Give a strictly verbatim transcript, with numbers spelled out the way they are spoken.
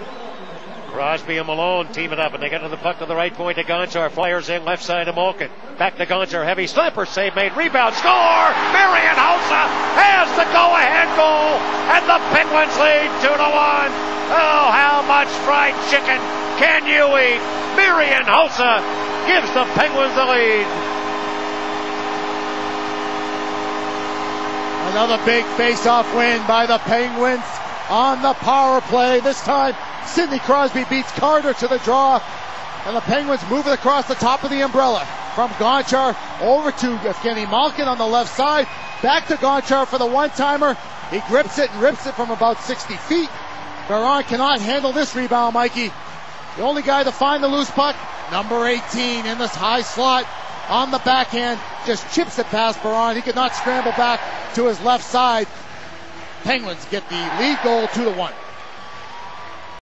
Crosby and Malone team it up, and they get to the puck to the right point to Gonchar. Flyers in left side to Malkin. Back to Gonchar. Heavy slapper save made. Rebound. Score! Marion Hossa has the go-ahead goal, and the Penguins lead two to one. Oh, how much fried chicken can you eat? Marion Hossa gives the Penguins the lead. Another big face-off win by the Penguins on the power play. This time, Sidney Crosby beats Carter to the draw, and the Penguins move it across the top of the umbrella. From Gonchar over to Evgeny Malkin on the left side. Back to Gonchar for the one-timer. He grips it and rips it from about sixty feet. Baron cannot handle this rebound, Mikey. The only guy to find the loose puck, number eighteen in this high slot on the backhand, just chips it past Baron. He could not scramble back to his left side. Penguins get the lead goal two to one.